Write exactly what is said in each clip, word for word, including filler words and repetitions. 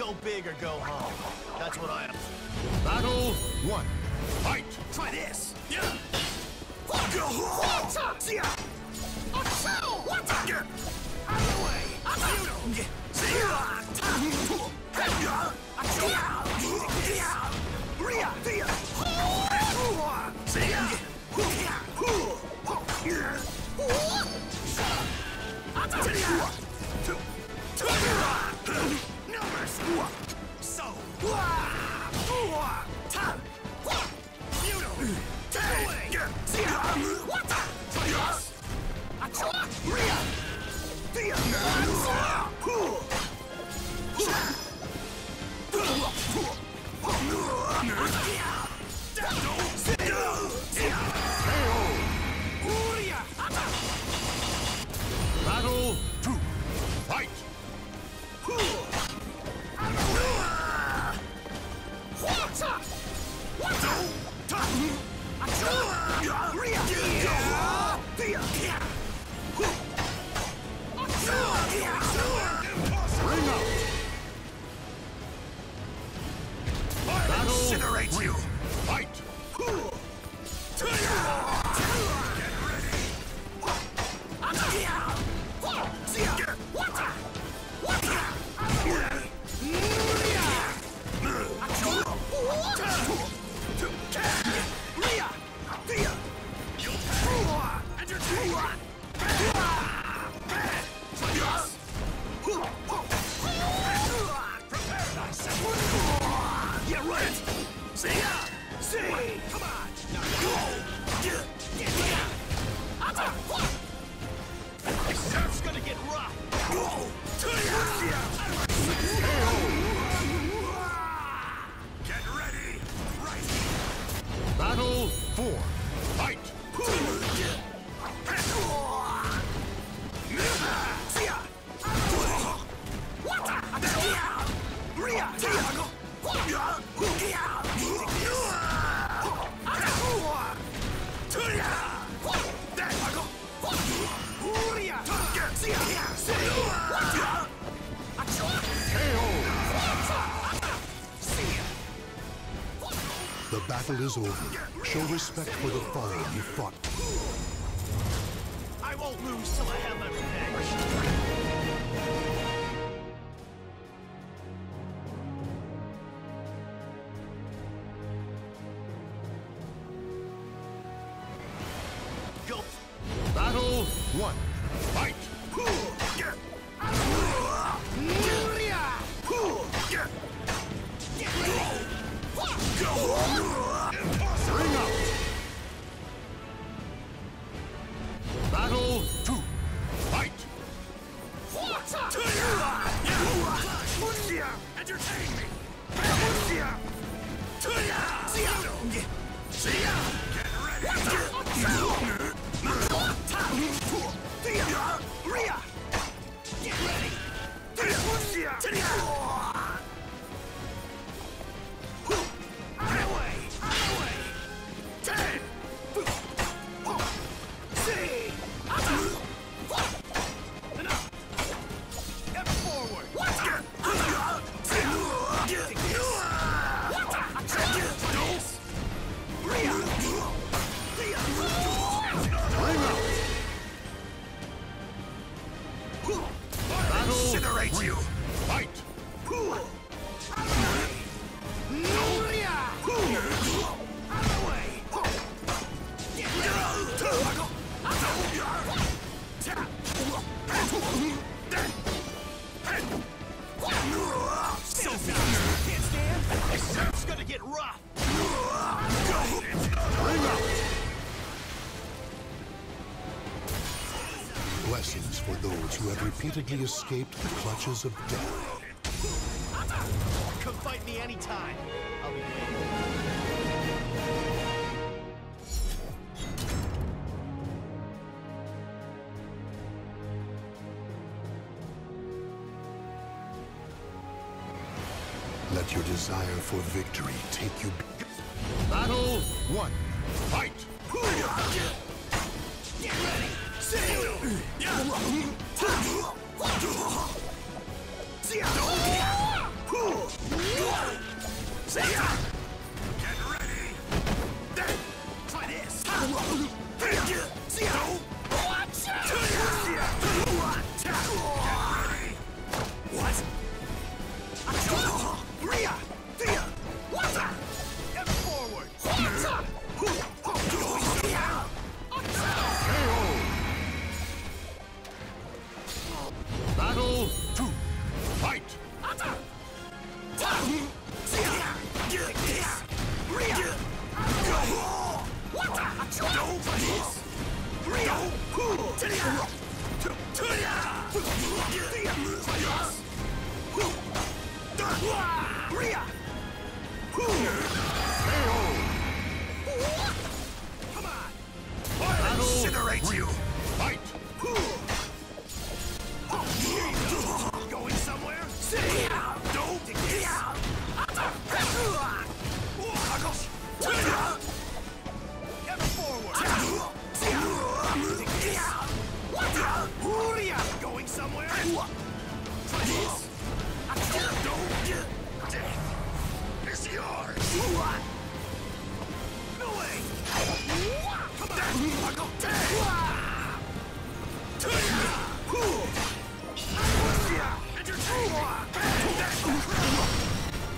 Go big or go home. That's what I am. Battle one. Fight! Try this! Yeah! Go! See ya! What? Get out of the way! See ya! So! Battle two. Fight! Ring out! Battle Incinerate three. you! Fight! Yeah, right! See ya! See! Come on! Now go! Get Surf's gonna get rough! Go! Get ready! Right! Battle four. Fight! The battle is over. Show respect for the foe you fought. I won't lose till I have my revenge. Go! Battle one. Fight! Ring out! Battle two. Fight! Entertain me! Get ready! Incinerate you! Fight! So can't stand? It's gonna get rough! Ring out! Blessings for those who have repeatedly escaped the clutches of death. Come fight me anytime. I'll be waiting. Let your desire for victory take you. Battle one. Fight! Get ready! See!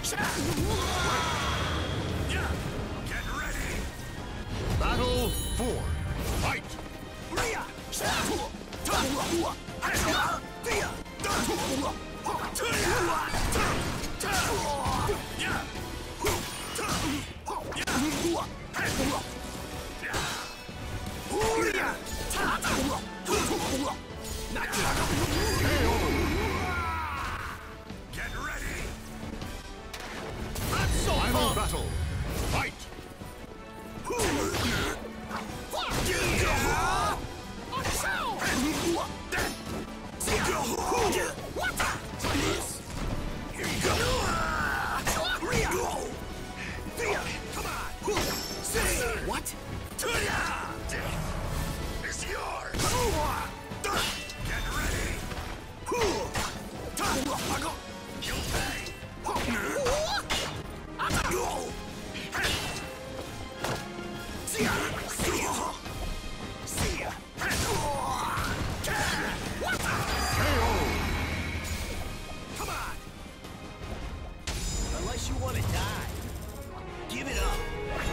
Yeah. Get ready. Battle four. Fight! Get ready. Final battle. Fight! What? It's yours. Get ready. You'll pay. See ya. Come on. Unless you want to die, give it up.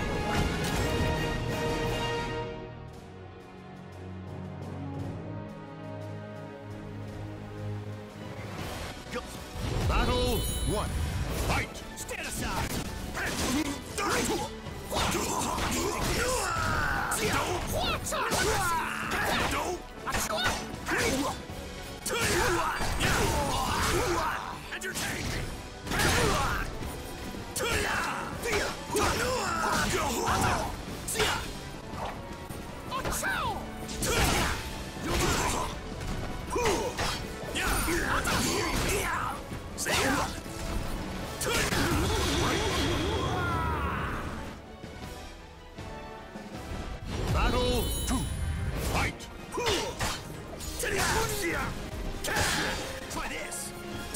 Go. Battle one. Fight! Stand aside. Entertain me. Battle two. Fight! Try this.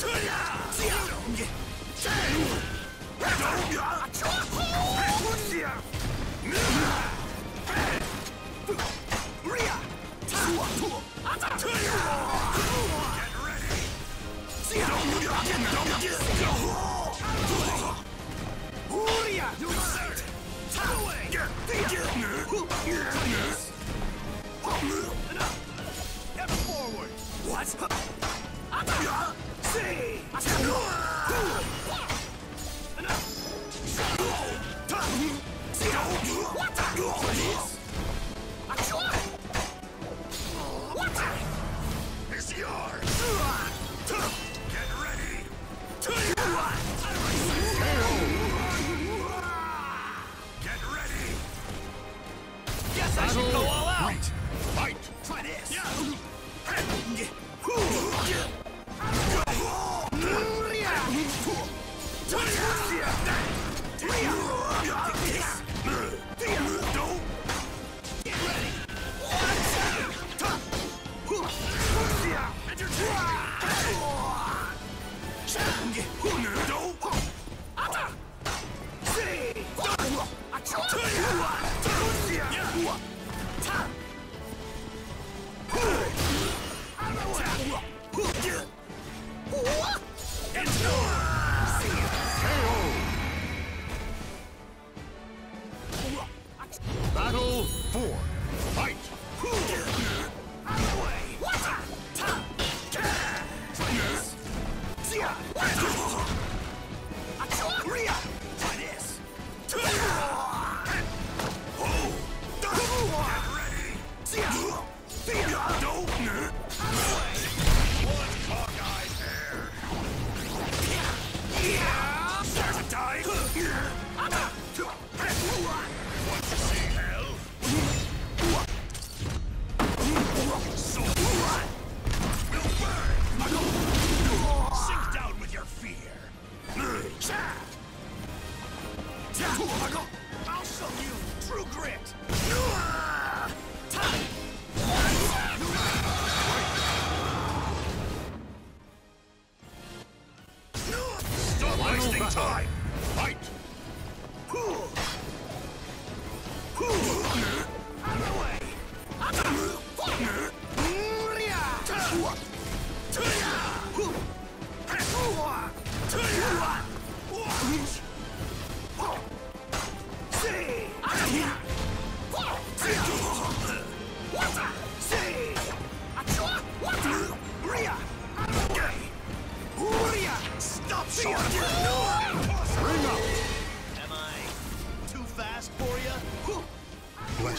Get ready. You deserve it. Take away. Enough. Step forward. What? See. Enough. It's yours. Get ready. Get ready. Guess I should go all out. Wait! Fight! Try this. Yeah. Battle four. Fight! Sink down with your fear. I'll show you true grit. Stop wasting time! Fight! Out of the way.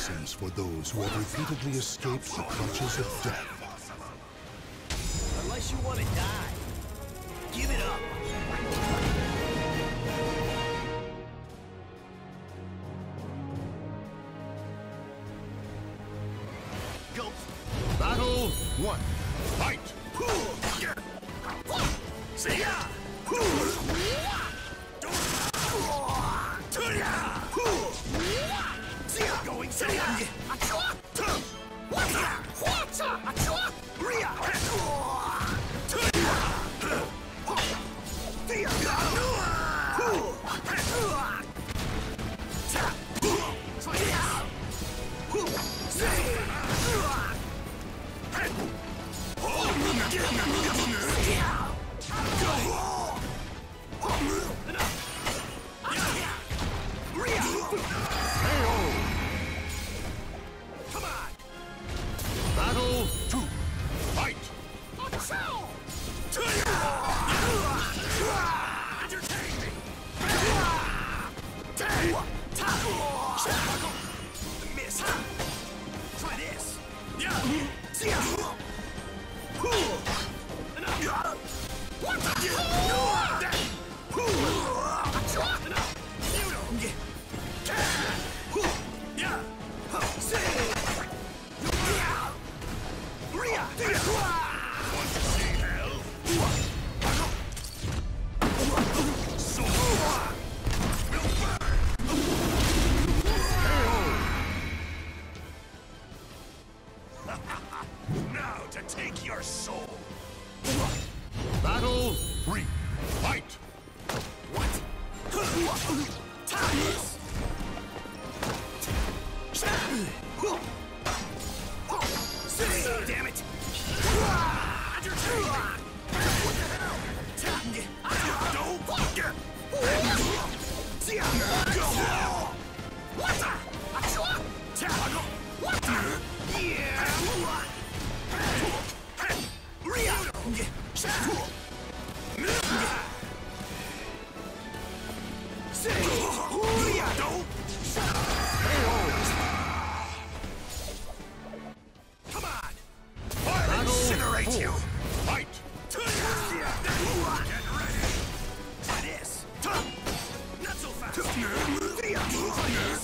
blessings for those who have repeatedly escaped the clutches of death. Unless you want to die, give it up. Go. Battle one. Fight! See ya! Going see ya! Come on! Battle two. Fight! Entertain me! Miss! Try this! Want to see hell? So will burn! Now to take your soul! Battle three. Fight! What? Ties! Damn it! Entertain me! What the hell? Don't get! Go! What the? What the? Yeah! Come on! Battle Incinerate four. you! Fight! Get ready! Try this! Not so fast! Try this!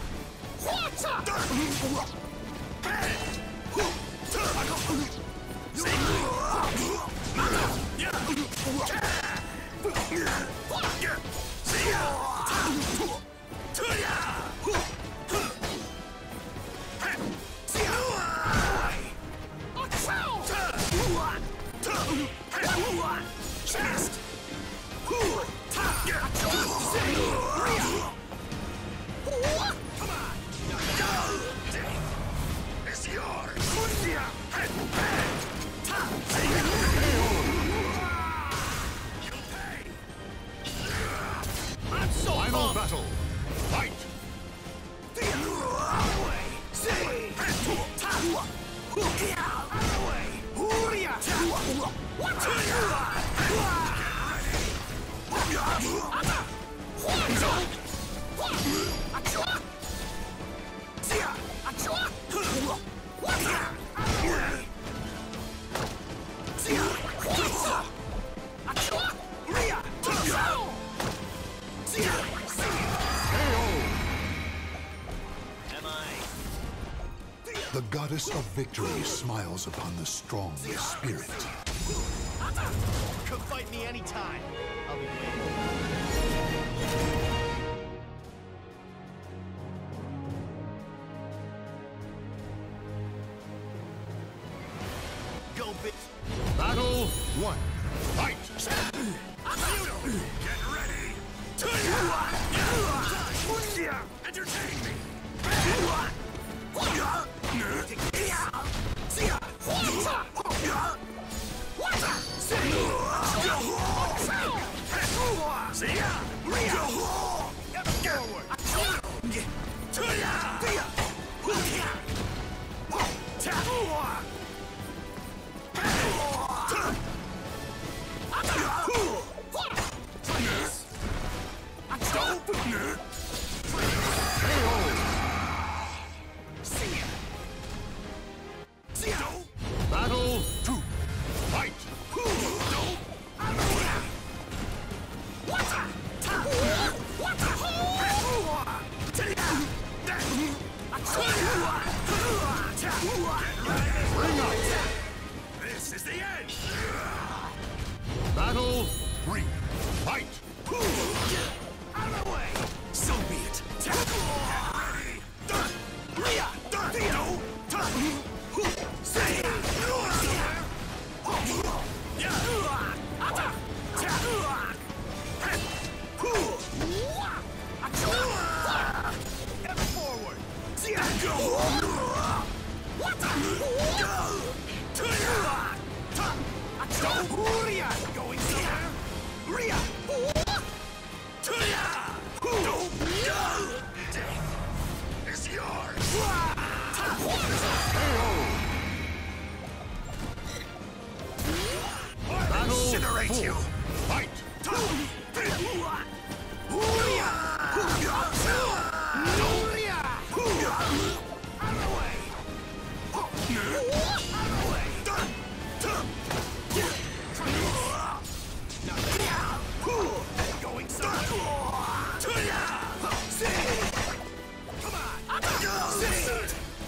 It's yours! I'm so Final pumped. battle! Fight! The goddess of victory smiles upon the strong spirit. Come fight me anytime. I'll be waiting. Go, bitch. Battle one. Fight! Get ready. Entertain me.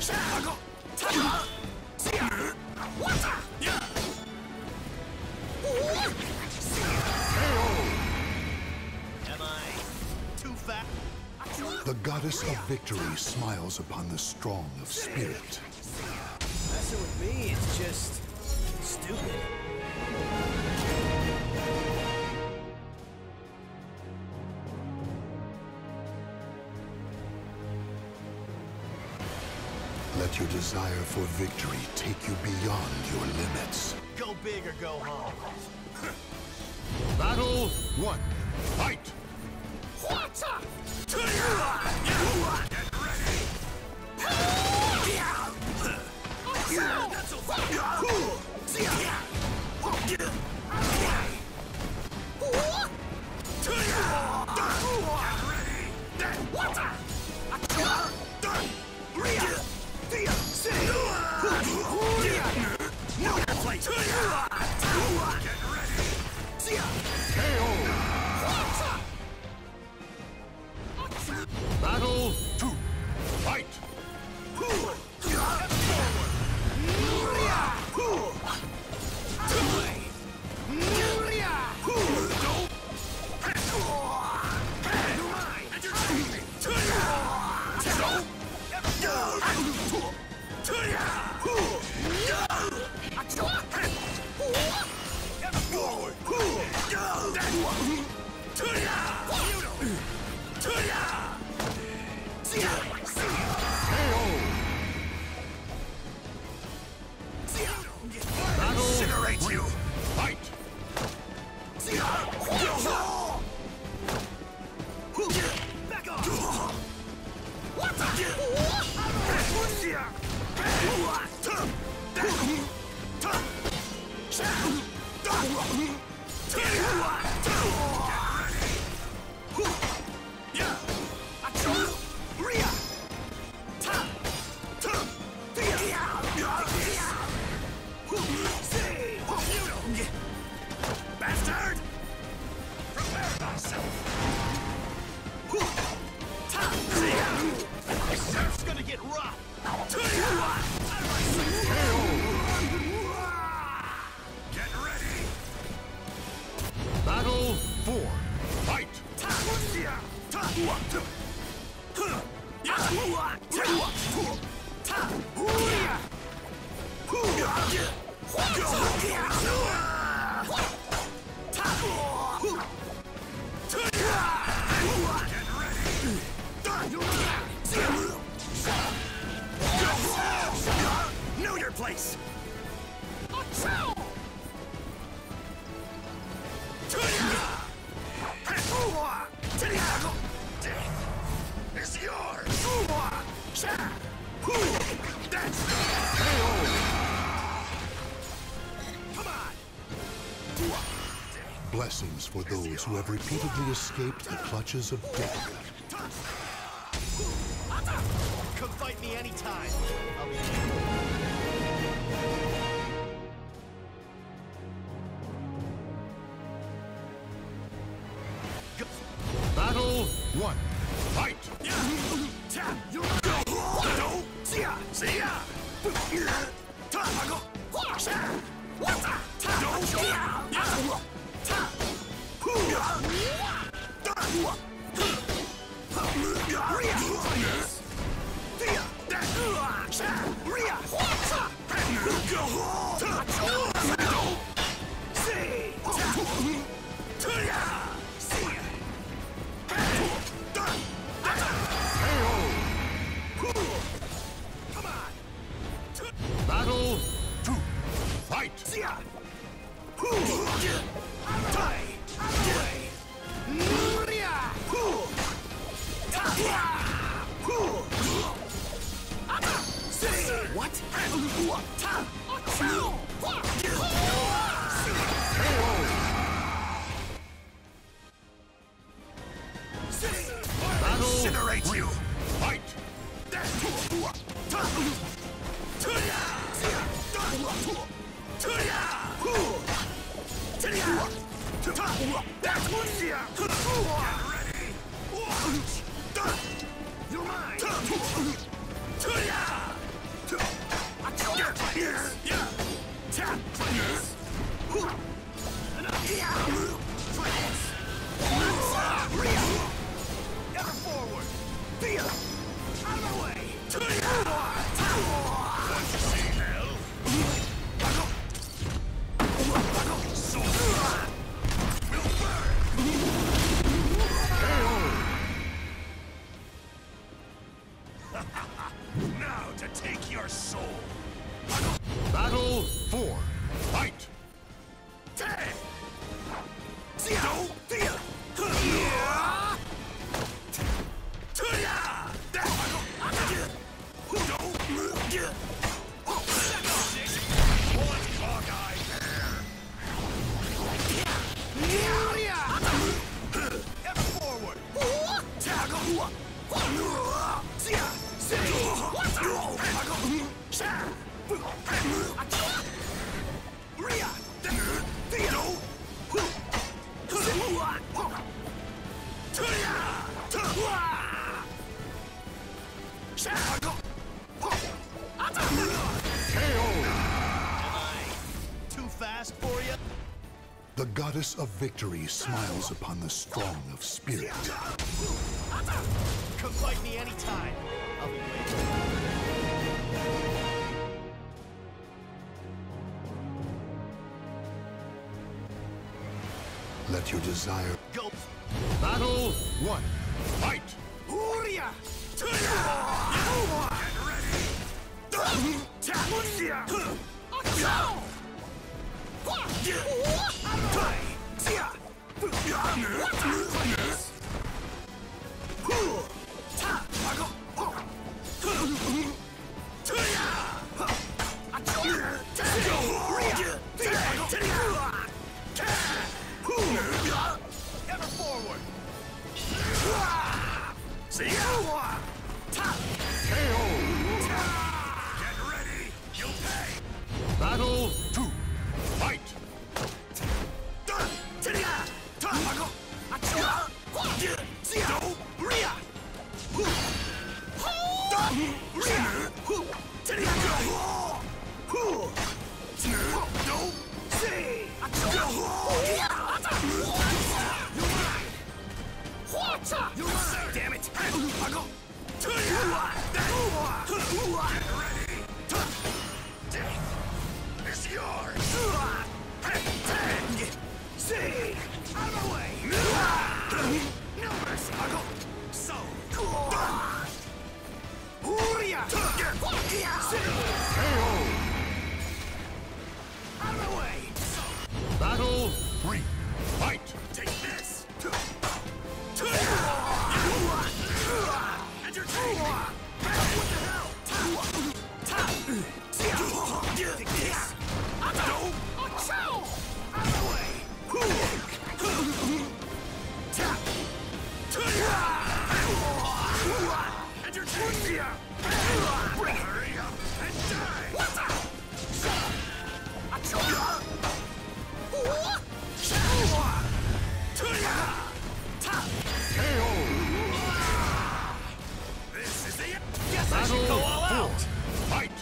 Am I too fat? The goddess of victory smiles upon the strong of spirit. Messing with me is just stupid. Let your desire for victory take you beyond your limits. Go big or go home. Battle one. Fight! Battle two. Fight! Incinerate you! Fight! Back off! What the? Bastard! Prepare thyself! It's gonna get rough! Get ready! Battle four. Fight! Know your place! Death is yours! That's Come on! Blessings for those who have repeatedly escaped the clutches of death. Come fight me anytime! I'll be Battle one. Fight! Battle two. Fight! What? Battle Incinerate three. you! Fight! You're mine! your soul. Battle four. Fight! Ten. Zero. Dia. Yeah. Tuya. That. One cockeye pair. Ever forward. Tackle. Zia. Ria. Theo. Too fast for you? The goddess of victory smiles upon the strong of spirit. Come fight me anytime. I'll be waiting. Let your desire Go. Battle one. Fight! Uria. Tuya. Get ready. Takuya. Ever forward. See ya. K O! Get ready. You'll pay. Battle two. Fight! Damn it! It's yours! See! Out of my way! No mercy! So! Uria! K O! Out of my way! So! Battle three. Fight! Take this! Entertain me! What the hell? Take this! Out of the way! Tap! Entertain me! Hurry up and die! K O! This is the end! Guess I Battle should go all four. out! Fight!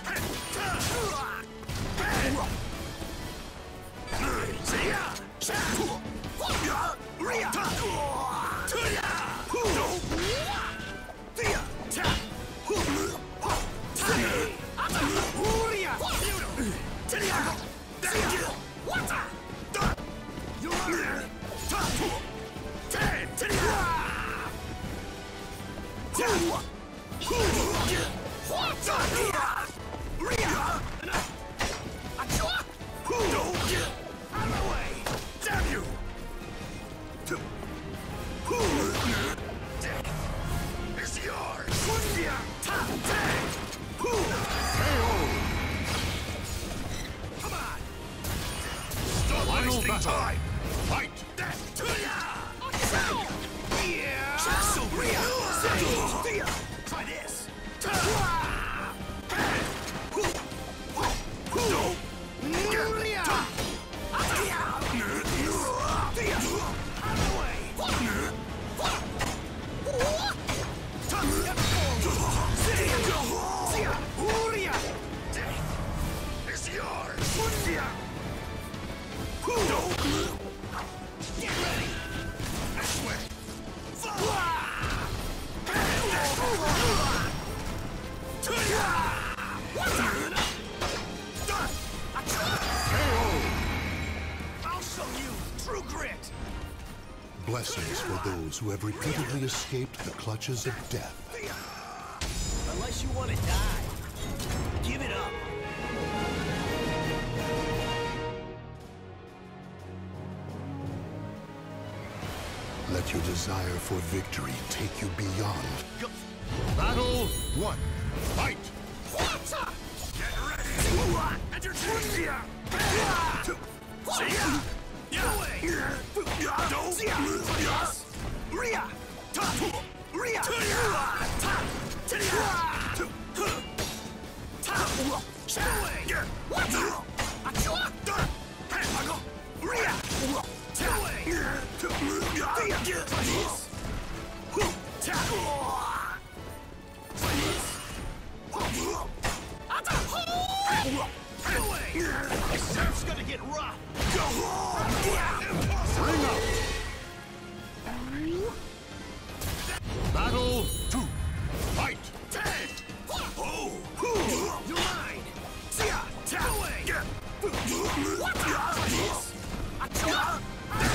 See ya! Ria! Tuya! Thea! Tap! Uria! Tidiago! Thea! Wata! You are there! Ten! Tidiago! Wata! Ria! Achua! Out of my way! Damn you! It's yours! Top ten! K O! Come on! Stop Final wasting battle. time! Fight! That to ya! Yeah! So real! Try this! It's yours! Get ready! This way! I'll show you true grit! blessings for those who have repeatedly escaped the clutches of death. Unless you want to die. Give it up. Let your desire for victory take you beyond. Go. Battle one. Fight! Get ready. Enter See ya. See ya. Yeah. Don't. Ria. Ta. Ria. Ta. Ta. Ta. Shaway. What? Achua. Hey, I go. Ria. Taway. It's gonna get rough. Bring up! Battle two. Fight! Oh! You're mine! See ya! Taway! What? Achoo!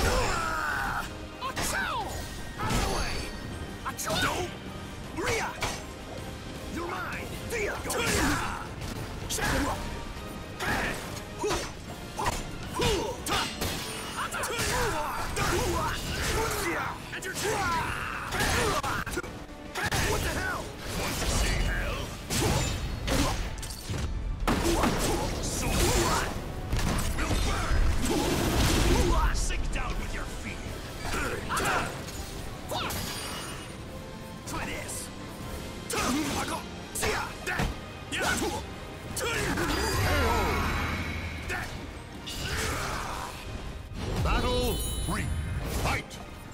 Achoo! Out of the way! Achoo! Don't! Ria! You're mine! See ya! Go! Shadow! Hey! Hoo! Hoo! Ta! And you're what the hell? Want to see hell? So we'll burn! Sink down with your feet! Try this! I go! See ya! That! Yeah! That! Battle three. Fight!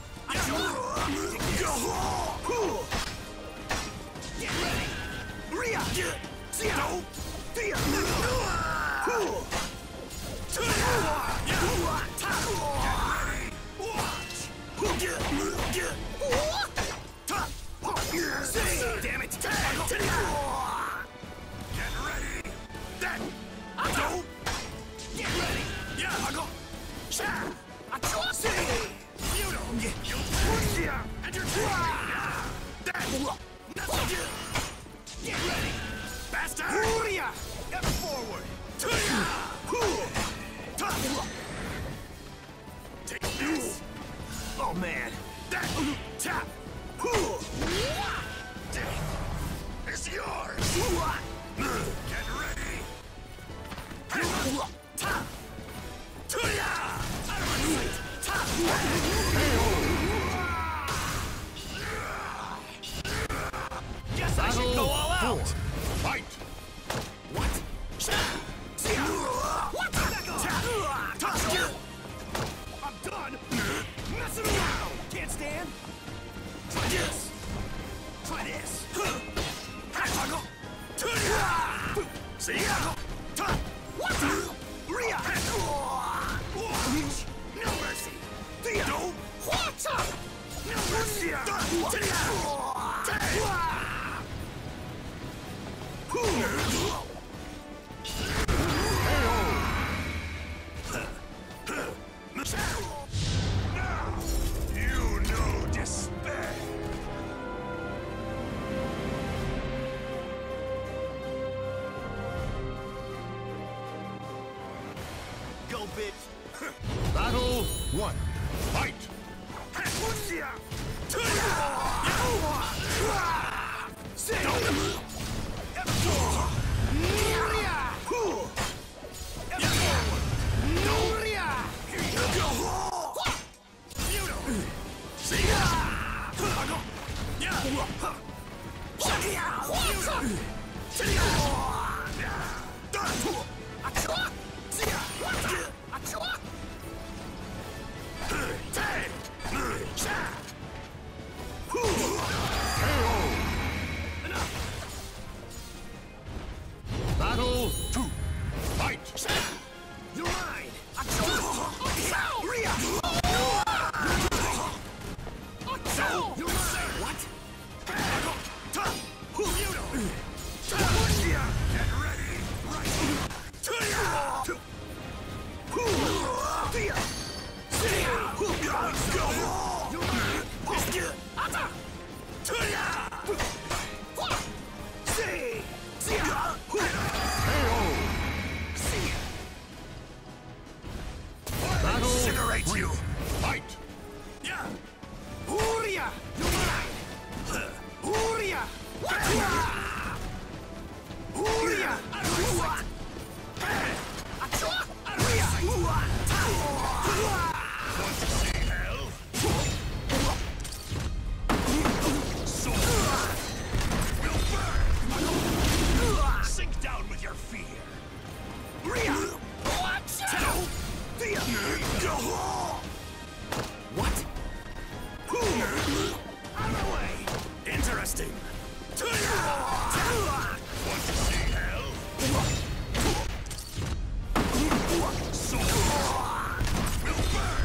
Get ready! Ria! See ya! Don't! See ya! Damn it! Get ready! That! Don't! Get ready! Yeah! I go! Sha! I trust you! You don't get you! And you're that! Get ready! Bastard! Ever forward! Take this! Oh man! That! Tap! It's yours! Get ready! Tap! Out of my sight! Tap! Guess I should go all Battle out! four. Fight! What? See ya! What? Back off! Touch you! I'm done! Messing around! Can't stand! Try this! Try this! Hack! See ya! What? Ria! No mercy! See ya! What? No mercy! Now, you know despair. Go, bitch! Battle one. Fight! Battle two. Fight! You're mine! You're mine! What? Get ready! See! See! interesting. Want to see hell? Soul will burn.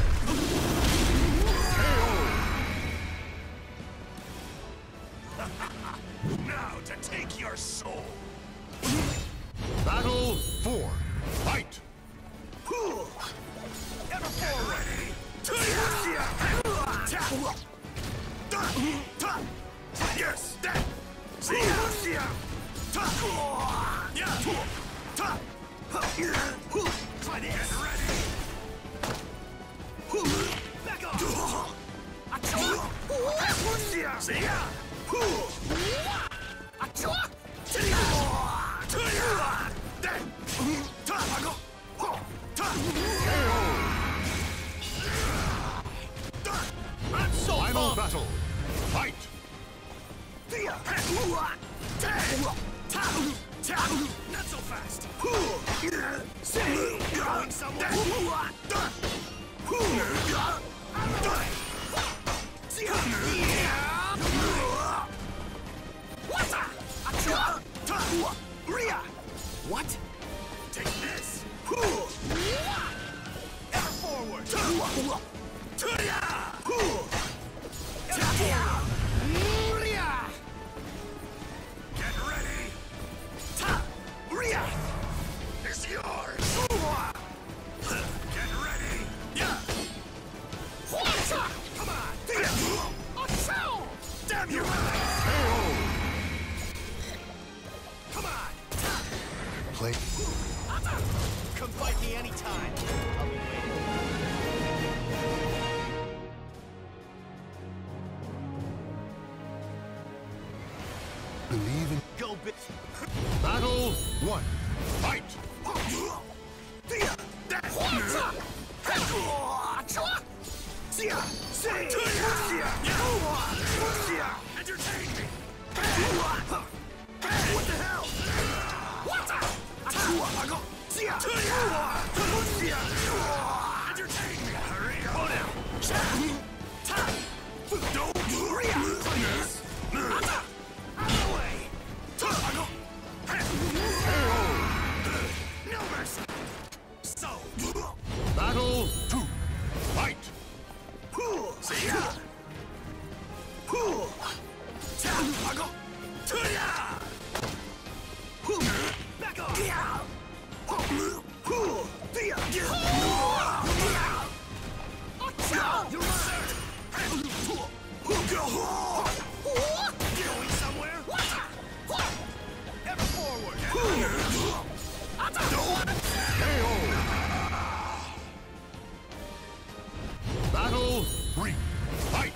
Now to take your soul. Battle four. Fight. Ever forward. Yes, that. Try this. Get ready. Back off. Achoo. See ya. Achoo. Then. I'm so Final pumped. battle. Fight. Not so fast. Going somewhere. What? Take this. Ever forward. Get ready. It's yours. Get ready. Yeah. Come on. Damn you. Come on. Play. Come fight me anytime. I'll be waiting. Believe in. Go, bitch. Battle one. Fight. Entertain me. What the hell? Entertain me. Hurry up. Don't worry. No mercy. So. Battle two. Fight. See ya. Back off. You're going somewhere? Ever forward. Battle three. Fight.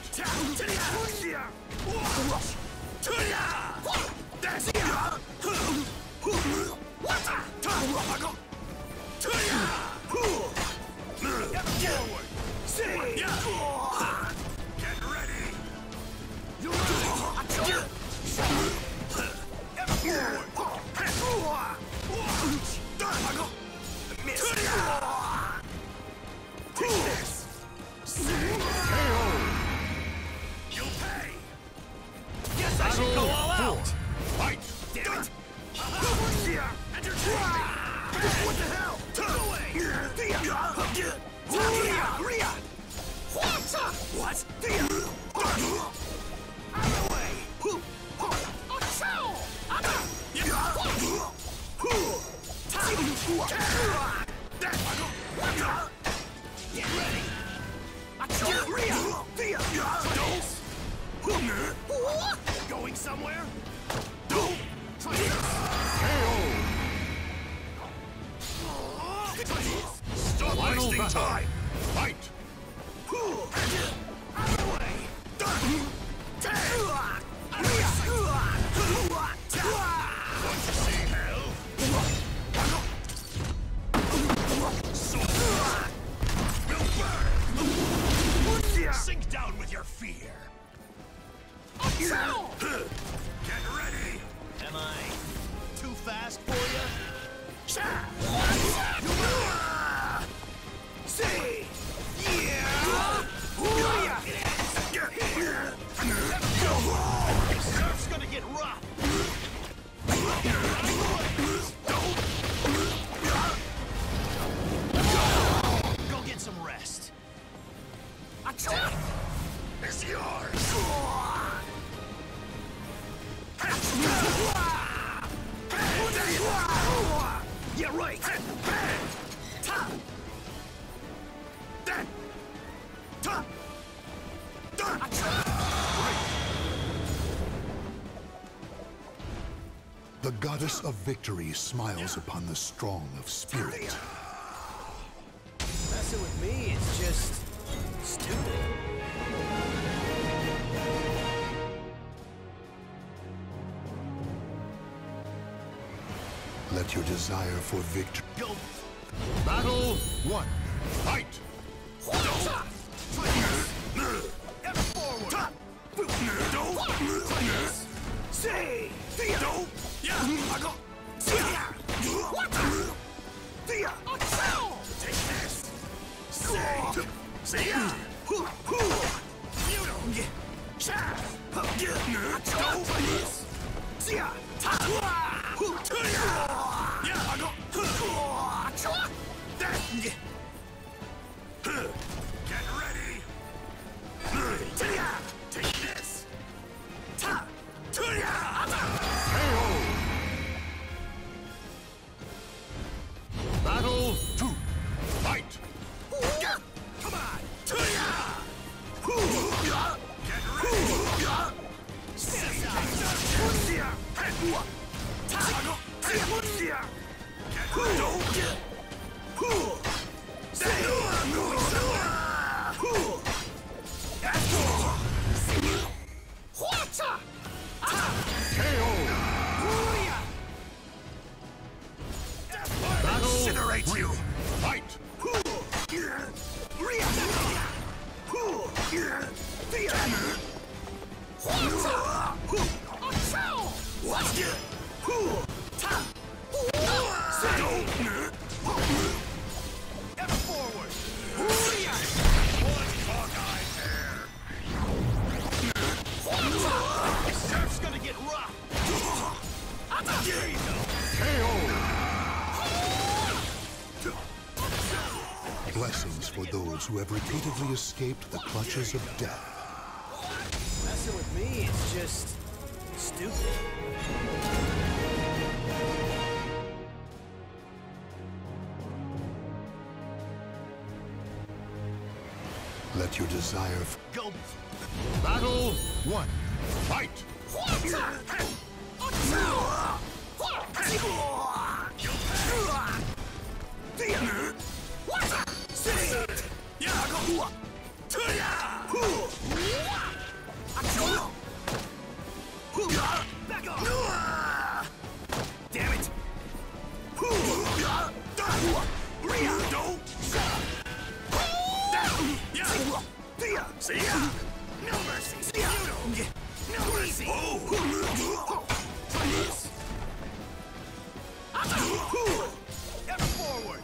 Forward. Get ready. You're right. Ever forward. Miss. Take this. You'll pay. Yes, I should go all Battle out. four. Fight. Damn it. Entertain me. What the hell? Turn away. What? Out of the way. Get ready. Going somewhere? Don't try this. Stop Final wasting battle. time. Fight. Out of the way. Want to see hell? Soul will burn. Sink down with your fear. Get ready. Am I too fast for you? See! Yeah! Yeah, right. Ta. That. Ta. Da. The goddess of victory smiles upon the strong of spirit. Messing with me is just stupid. Let your desire for victory Go. Battle one. Fight! Say! Don't! Yeah! I go! What the? Take this! Say! Say! Who? Who? You don't get. Cha! Don't! See ya! Ta! Who? Yeah! I go! That! Get ready! Take this! Ta! Battle two. Fight! Come on! Get Incinerate you! Fight! Ever forward! One cockeyed hair! Surf's gonna get rough! There you go! blessings for those who have repeatedly escaped the clutches of death. Messing with me is just stupid. Let your desire f- Go! Battle one. Fight! Back off! Damn it! See ya! No mercy! See ya! No mercy! Ever forward!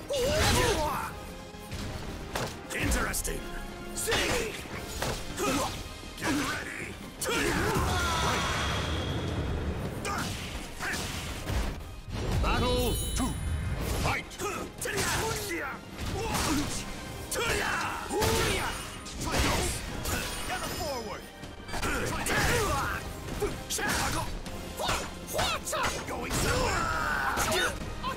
Interesting! See! Get ready! Battle two. Fight! Ever forward! Going somewhere!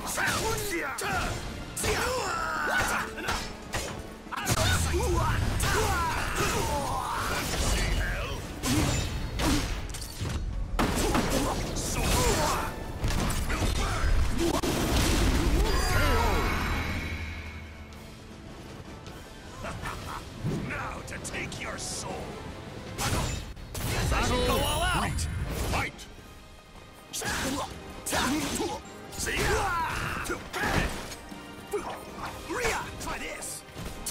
See hell? Will burn! Now to take your soul! Battle go all out! Right! Fight! See ya! Rhea! Try this!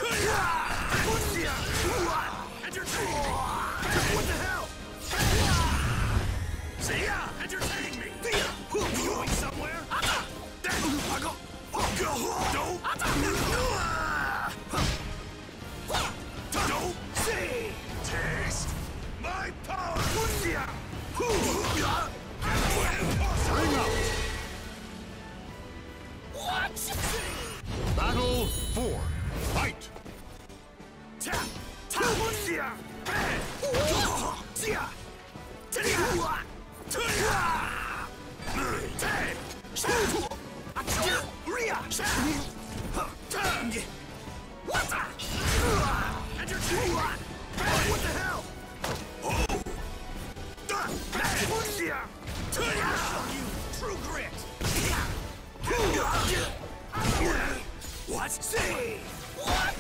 Entertain me! What the hell? See ya! Entertain me! Going somewhere? Then I go! Don't! Don't! See! Taste my power! Bring up! What? Battle four. Fight! Tap! Tap! Sia! Sia! Ria! show you true grit. What? See? What?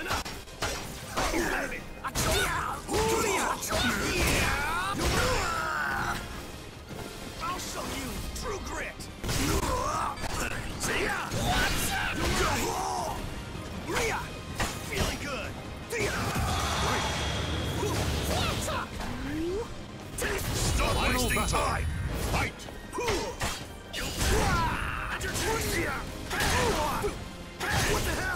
I'll show you true grit. See ya. Rhea, feeling good. Stop wasting time! Fight! What the hell?